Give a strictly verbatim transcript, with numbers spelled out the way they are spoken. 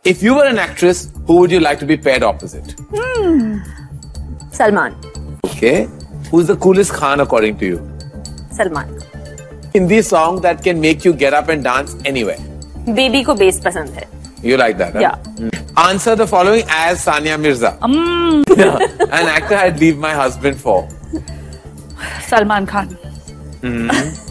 If you were an actress, who would you like to be paired opposite? Hmm. Salman. Okay. Who's the coolest Khan according to you? Salman. Hindi song that can make you get up and dance anywhere. Baby ko bass pasand hai. You like that? Huh? Yeah. Mm. Answer the following as Sania Mirza. Um. Yeah. An actor I'd leave my husband for. Salman Khan. Mm-hmm.